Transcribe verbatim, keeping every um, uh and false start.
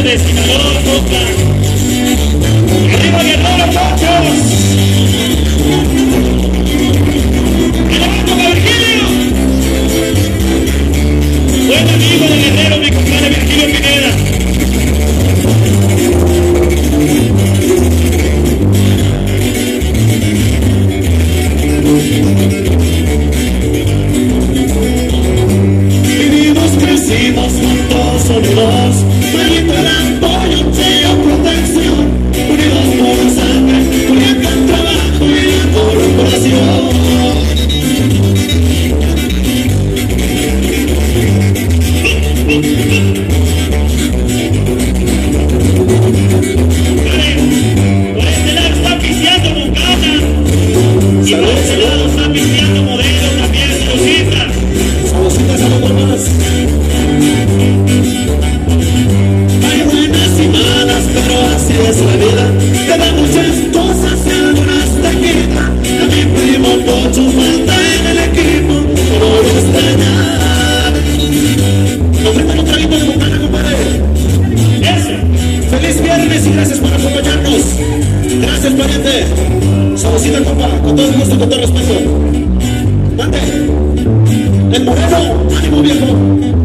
de Sinaloa, compa. Arriba Guerrero, Pochos. ¡Que levanto, Virgilio! Buen amigo de Guerrero, mi compadre Virgilio Pineda. Vivimos, crecimos juntos, unidos, frente al apoyo, sello, protección, unidos por sangre, uniendo el trabajo y la corporación. Por este lado está pisteando Bucana. Y por este lado está pisteando Modelo también, Salucita. Salucita, saludos más. Hay buenas y malas, pero así es la vida. Te da muchas cosas y algunas te quitan. A mi primo Pocho falta en el equipo, no lo extrañar. Nos brindan un traguito de Bucana, compadre. Eso. Feliz viernes y gracias por acompañarnos. Gracias, pariente. Salucita, compa, con todo el gusto y con todo el respeto. Mande. El Moreno, ánimo, viejo.